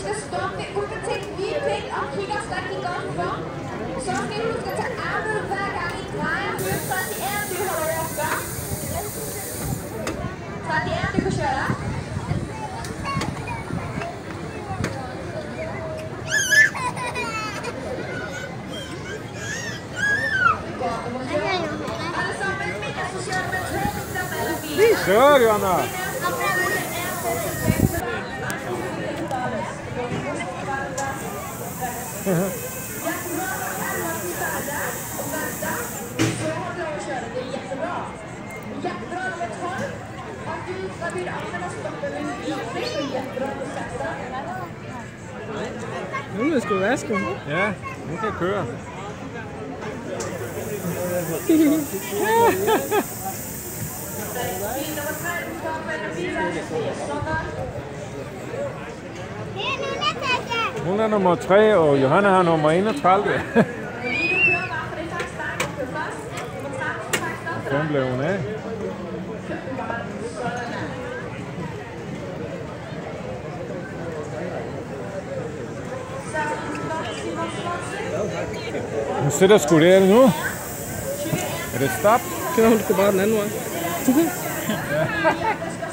skal stoppe det ubetinget lige pænt og kigge os rigtig godt for. Så skal du huske at tage armet hver gang I drejer høfter til æren, du holder jer gør. Så det er, du kan køre. Kör Johanna! Nu skal vaske. Ja, nu kan jeg køre. Hun er nummer 3, og Johanna har nummer 31. Hvem blev hun af? Hun sætter sgu der nu. Er det stop? Kører hun bare den anden vej.